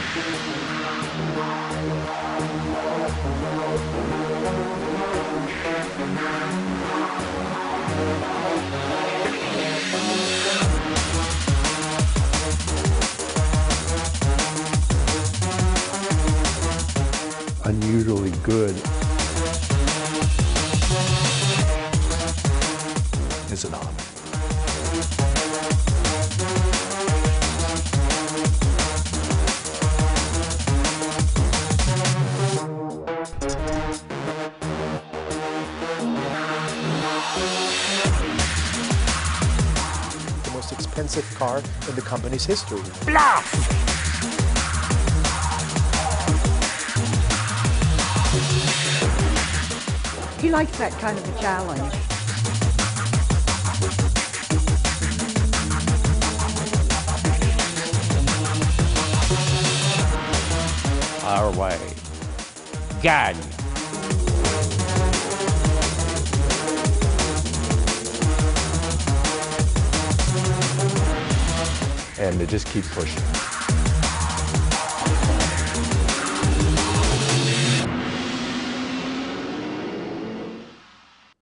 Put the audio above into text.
Unusually good. It's an honor. The most expensive car in the company's history. Bluff! He likes that kind of a challenge. Our way. Gun. And they just keep pushing.